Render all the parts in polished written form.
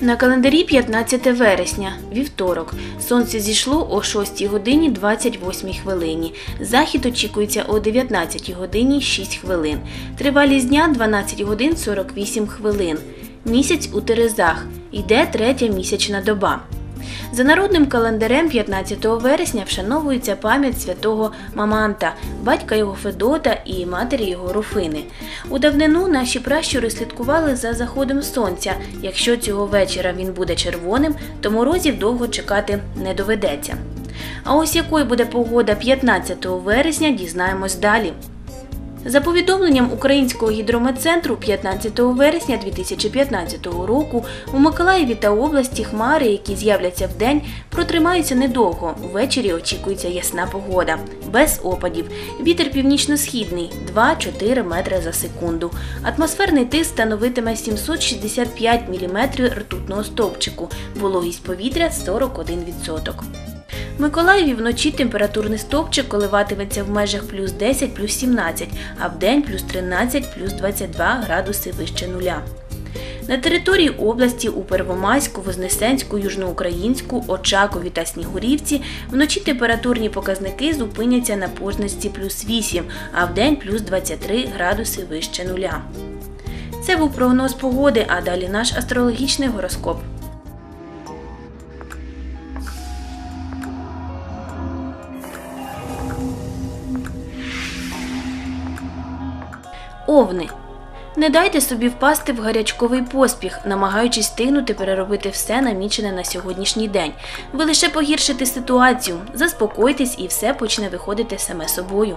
На календарі 15 вересня, вівторок. Сонце зійшло о 6 годині 28 хвилині. Захід очікується о 19 годині 6 хвилин. Тривалість дня 12 годин 48 хвилин. Місяць у Терезах. Йде третя місячна доба. За народним календарем 15 вересня вшановується пам'ять святого Маманта, батька його Федота і матері його Руфини. У давнину наші пращури слідкували за заходом сонця. Якщо цього вечора він буде червоним, то морозів довго чекати не доведеться. А ось якою буде погода 15 вересня, дізнаємось далі. За повідомленням Українського гідрометцентру, 15 вересня 2015 року у Миколаєві та області хмари, які з'являться вдень, протримаються недовго. Ввечері очікується ясна погода. Без опадів. Вітер північно-східний – 2-4 метри за секунду. Атмосферний тиск становитиме 765 мм ртутного стовпчику. Вологість повітря – 41%. В Миколаєві вночі температурний стовпчик коливатиметься в межах плюс 10, плюс 17, а вдень плюс 13, плюс 22 градуси вище нуля. На території області у Первомайську, Вознесенську, Южноукраїнську, Очакові та Снігурівці вночі температурні показники зупиняться на позначці плюс 8, а вдень плюс 23 градуси вище нуля. Це був прогноз погоди, а далі наш астрологічний гороскоп. Овни. Не дайте собі впасти в гарячковий поспіх, намагаючись встигнути переробити все намічене на сьогоднішній день. Ви лише погіршите ситуацію, заспокойтесь і все почне виходити саме собою.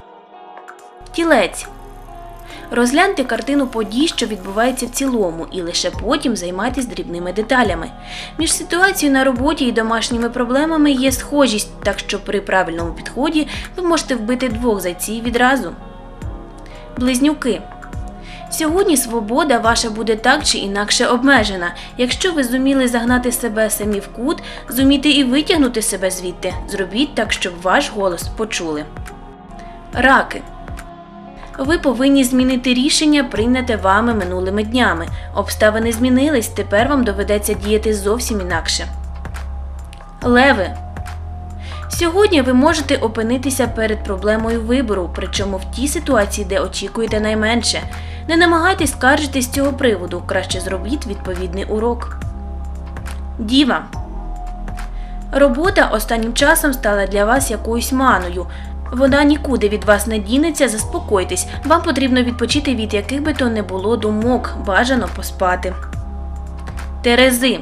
Тілець. Розгляньте картину подій, що відбувається в цілому, і лише потім займайтесь дрібними деталями. Між ситуацією на роботі і домашніми проблемами є схожість, так що при правильному підході ви можете вбити двох зайців відразу. Близнюки. Сьогодні свобода ваша буде так чи інакше обмежена. Якщо ви зуміли загнати себе самі в кут, зумійте і витягнути себе звідти. Зробіть так, щоб ваш голос почули. Раки. Ви повинні змінити рішення, прийняте вами минулими днями. Обставини змінились, тепер вам доведеться діяти зовсім інакше. Леви. Сьогодні ви можете опинитися перед проблемою вибору, причому в тій ситуації, де очікуєте найменше. Не намагайтесь скаржитись з цього приводу, краще зробіть відповідний урок. Діва. Робота останнім часом стала для вас якоюсь маною. Вона нікуди від вас не дінеться, заспокойтесь. Вам потрібно відпочити від яких би то не було думок, бажано поспати. Терези.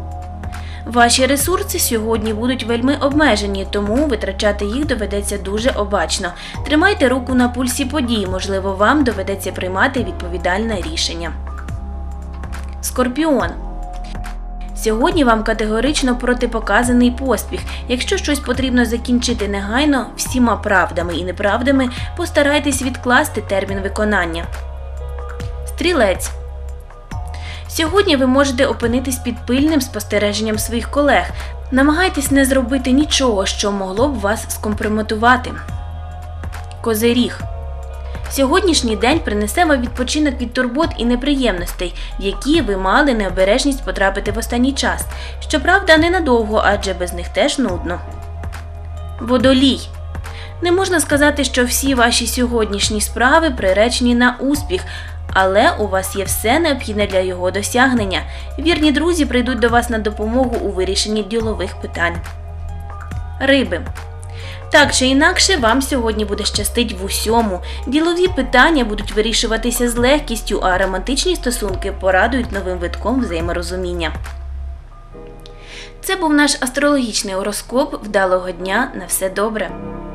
Ваші ресурси сьогодні будуть вельми обмежені, тому витрачати їх доведеться дуже обачно. Тримайте руку на пульсі подій, можливо, вам доведеться приймати відповідальне рішення. Скорпіон. Сьогодні вам категорично протипоказаний поспіх. Якщо щось потрібно закінчити негайно, всіма правдами і неправдами постарайтесь відкласти термін виконання. Стрілець. Сьогодні ви можете опинитись під пильним спостереженням своїх колег. Намагайтесь не зробити нічого, що могло б вас скомпрометувати. Козиріг. Сьогоднішній день принесе вам відпочинок від турбот і неприємностей, в які ви мали необережність потрапити в останній час. Щоправда, ненадовго, адже без них теж нудно. Водолій. Не можна сказати, що всі ваші сьогоднішні справи приречені на успіх, але у вас є все необхідне для його досягнення. Вірні друзі прийдуть до вас на допомогу у вирішенні ділових питань. Риби. Так чи інакше, вам сьогодні буде щастить в усьому. Ділові питання будуть вирішуватися з легкістю, а романтичні стосунки порадують новим витком взаєморозуміння. Це був наш астрологічний гороскоп. Вдалого дня, на все добре!